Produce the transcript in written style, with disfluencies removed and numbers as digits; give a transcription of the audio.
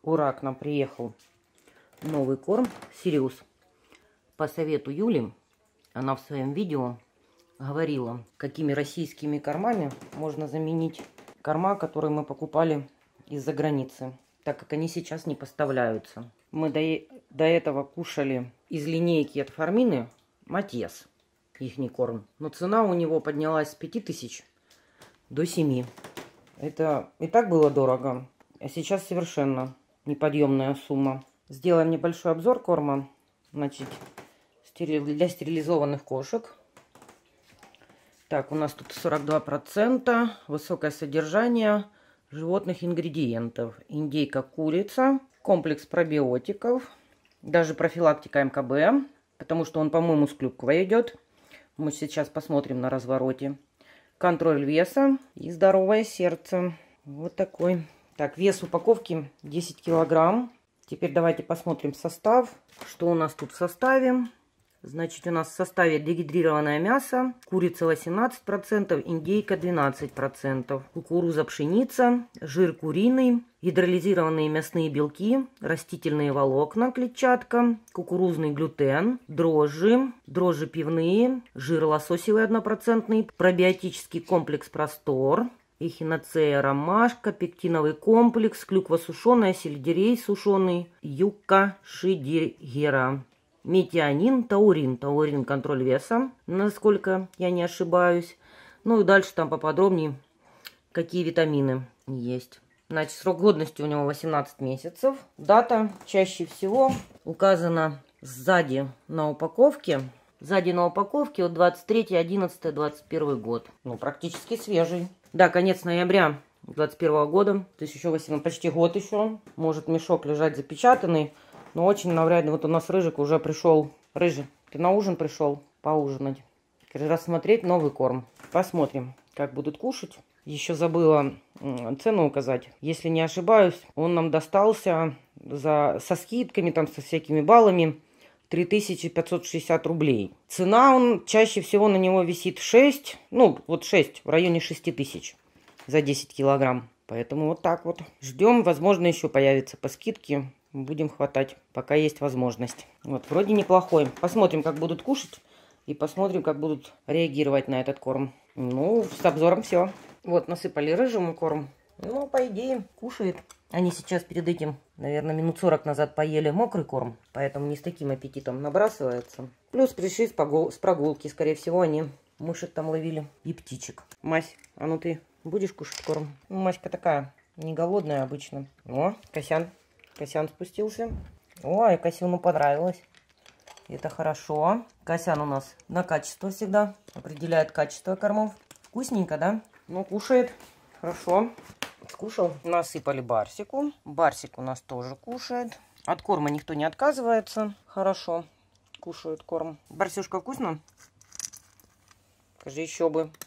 Ура, к нам приехал новый корм Сириус. По совету Юли, она в своем видео говорила, какими российскими кормами можно заменить корма, которые мы покупали из-за границы, так как они сейчас не поставляются. Мы до этого кушали из линейки от Фармины Матьес, ихний корм. Но цена у него поднялась с 5000 до 7. Это и так было дорого, а сейчас совершенно неподъемная сумма. Сделаем небольшой обзор корма. Значит, для стерилизованных кошек. Так, у нас тут 42%, высокое содержание животных ингредиентов. Индейка, курица, комплекс пробиотиков, даже профилактика МКБ, потому что он, по-моему, с клюквой идет. Мы сейчас посмотрим на развороте. Контроль веса и здоровое сердце. Вот такой. Так, вес упаковки 10 килограмм. Теперь давайте посмотрим состав. Что у нас тут в составе? Значит, у нас в составе дегидрированное мясо, курица 18%, индейка 12%, кукуруза, пшеница, жир куриный, гидролизированные мясные белки, растительные волокна, клетчатка, кукурузный глютен, дрожжи пивные, жир лососевый 1%, пробиотический комплекс Простор, эхиноцея ромашка, пектиновый комплекс, клюква сушеная, сельдерей сушеный, юкка шидигера. Метионин, таурин. Таурин контроль веса, насколько я не ошибаюсь. Ну и дальше там поподробнее, какие витамины есть. Значит, срок годности у него 18 месяцев. Дата чаще всего указана сзади на упаковке. Сзади на упаковке вот 23.11.21 год. Ну, практически свежий. Да, конец ноября 21 года. То есть еще 18, почти год еще. Может мешок лежать запечатанный. Но очень навряд ли. Вот у нас Рыжик уже пришел. Рыжий, ты на ужин пришел поужинать. Рассмотреть новый корм. Посмотрим, как будут кушать. Еще забыла цену указать. Если не ошибаюсь, он нам достался со скидками, там, со всякими баллами 3560 рублей. Цена, он чаще всего на него висит 6. Ну, вот 6, в районе 6000 за 10 килограмм. Поэтому вот так вот. Ждем. Возможно, еще появится по скидке. Будем хватать, пока есть возможность. Вот, вроде неплохой. Посмотрим, как будут кушать. И посмотрим, как будут реагировать на этот корм. Ну, с обзором все. Вот, насыпали рыжему корм. Ну, по идее, кушает. Они сейчас перед этим, наверное, минут 40 назад поели мокрый корм. Поэтому не с таким аппетитом набрасывается. Плюс пришли с прогулки. Скорее всего, они мышек там ловили. И птичек. Мась, а ну ты будешь кушать корм? Ну, Маська такая, не голодная обычно. О, Косян. Косян спустился. Ой, Косяну понравилось. Это хорошо. Косян у нас на качество всегда определяет качество кормов. Вкусненько, да? Ну, кушает. Хорошо. Скушал. Насыпали Барсику. Барсик у нас тоже кушает. От корма никто не отказывается. Хорошо. Кушают корм. Барсюшка, вкусно? Скажи, еще бы.